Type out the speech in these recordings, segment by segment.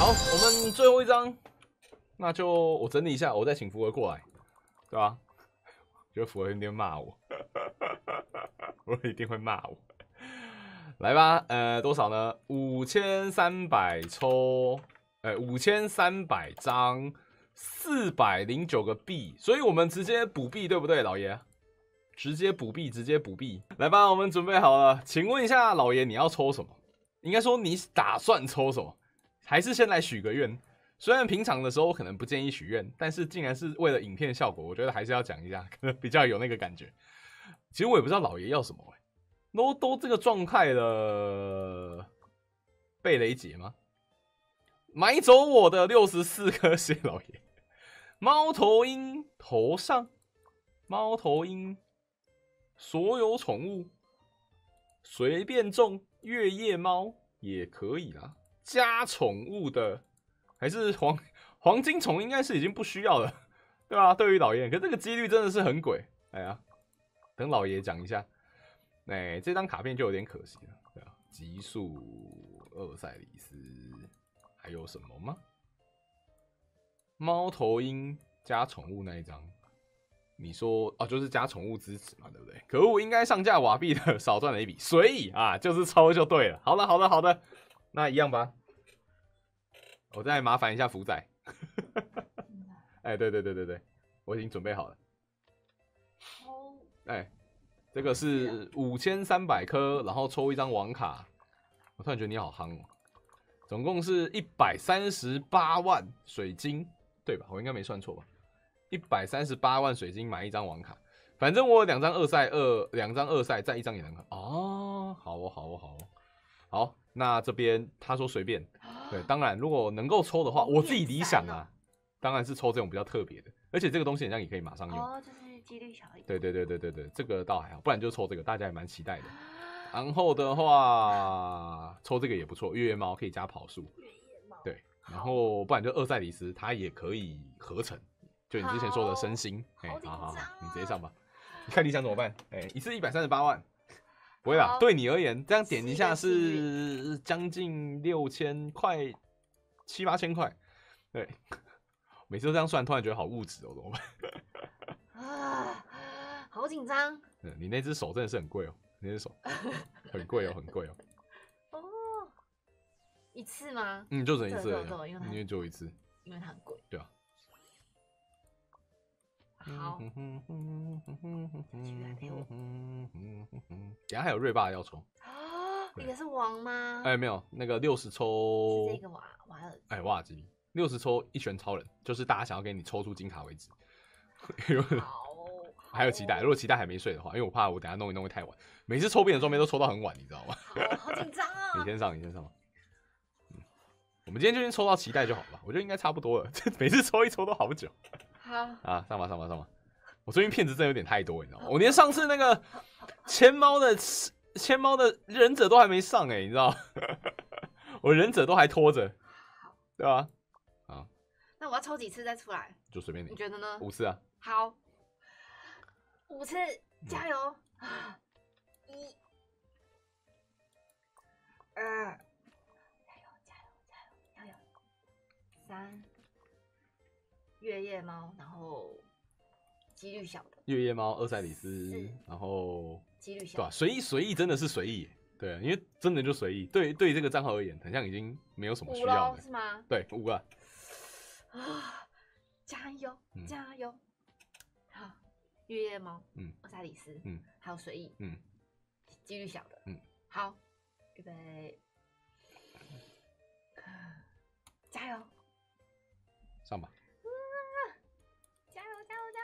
好，我们最后一张，那就我整理一下，我再请福儿过来，对吧？觉得福儿一定会骂我，福儿一定会骂我。来吧，多少呢？5300抽，5300张，409个币，所以我们直接补币，对不对，老爷？直接补币，直接补币。来吧，我们准备好了，请问一下老爷，你要抽什么？应该说你打算抽什么？还是先来许个愿？虽然平常的时候我可能不建议许愿，但是既然是为了影片效果，我觉得还是要讲一下，可能比较有那个感觉。其实我也不知道老爷要什么都这个状态了，被雷劫吗？买走我的64颗，谢老爷。猫头鹰头上，猫头鹰，所有宠物随便中，月夜猫也可以啦。加宠物的还是黄金虫，应该是已经不需要了，对吧？对于老爷，可这个几率真的是很鬼。哎呀，等老爷讲一下。哎，这张卡片就有点可惜了，对啊。极速厄塞里斯还有什么吗？猫头鹰加宠物那一张，你说哦，就是加宠物支持嘛，对不对？可恶，应该上架瓦币的少赚了一笔，所以啊，就是抽就对了。好的，那一样吧。我再麻烦一下福仔。哎，对，我已经准备好了。哎，这个是5300颗，然后抽一张网卡。我突然觉得你好夯哦。总共是138万水晶，对吧？我应该没算错吧？138万水晶买一张网卡。反正我有2张二赛2张二赛，再1张也能卡。哦，好哦。好，那这边他说随便。对，当然如果能够抽的话，我自己理想啊，当然是抽这种比较特别的，而且这个东西好像也可以马上用。 哦，就是几率小一点。 对，这个倒还好，不然就抽这个，大家也蛮期待的。然后的话，抽这个也不错，月夜猫可以加跑速。对，然后不然就厄塞里斯，它也可以合成，就你之前说的身心。好，你直接上吧。你看你想怎么办？一次138万。不会啦，对你而言，这样点一下是将近6000块，7、8千块。对，每次都这样算，突然觉得好物质哦，怎么办？ 啊，好紧张。 你那只手真的是很贵哦，你那只手很贵哦。 哦，一次吗？ 就只能一次对， 因为只有一次， 因为它很贵。 对啊。 好， 等一下还有瑞爸要抽啊，也是王吗？ 没有，那个60抽是这个瓦尔， 瓦尔基60抽一拳超人，就是大家想要给你抽出金卡为止。 好， 还有期待，如果期待还没睡的话，因为我怕我等一下弄一弄会太晚，每次抽变的装备都抽到很晚，你知道吗？ 好紧张啊！ 你先上吧。我们今天就先抽到期待就好了，我觉得应该差不多了。每次抽一抽都好久。 好啊，上吧。我最近骗子真的有点太多，你知道吗？我连上次那个牵猫的忍者都还没上你知道吗？我忍者都还拖着，对吧？啊， 那我要抽几次再出来？ 就随便你。 你觉得呢 ？5次啊。 好，5次，加油！1、2，加油！3，月夜猫，然后几率小的。 月夜猫、厄塞里斯，然后几率小， 对吧？随意真的是随意，对，因为真的就随意。对这个账号而言，好像已经没有什么需要的， 是吗？ 对，5个。 啊，加油！好，月夜猫，厄塞里斯，还有随意，几率小的，好，预备，加油！ 上吧！ 加油！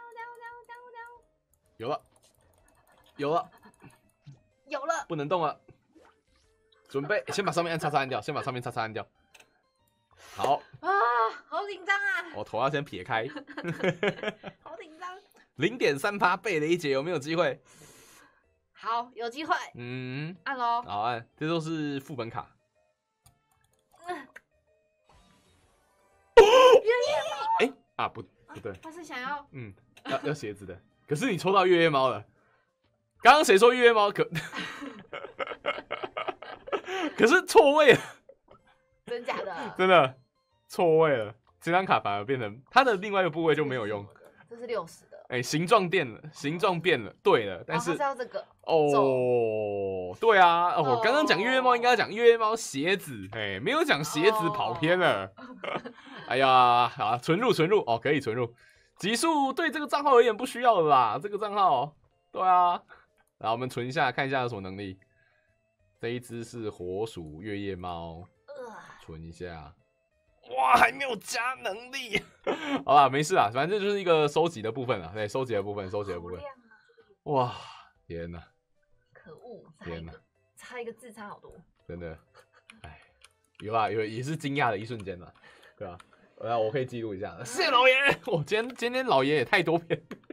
有了！ 不能动了。准备，先把上面叉按掉。好啊，好紧张啊！ 我头要先撇开。 好紧张。 0.3%被雷劫有没有机会？ 好，有机会。按咯。 好按，这都是副本卡。不对， 他是想要要鞋子的，可是你抽到月夜猫了。刚刚谁说月夜猫可是错位了？ 真假的？ 真的， 错位了，这张卡反而变成它的另外一个部位就没有用。 这是60的。 哎，形状变了，形状变了，对了，但是它是要这个哦，对啊，我刚刚讲月猫应该讲月猫鞋子，哎，没有讲鞋子跑偏了。哎呀，啊，存入哦，可以存入。级数对这个账号而言不需要了啦，这个账号，对啊。然后我们存一下，看一下有什么能力。这一只是火鼠月夜猫，存一下。哇，还没有加能力。好啦，没事啦，反正就是一个收集的部分啦，对，收集的部分。哇，天哪！ 可恶， 天哪， 差一个字差好多。 真的，哎，有啦，也是惊讶的一瞬间啦，对吧？我可以记录一下，谢谢老爷。我今天老爷也太多篇，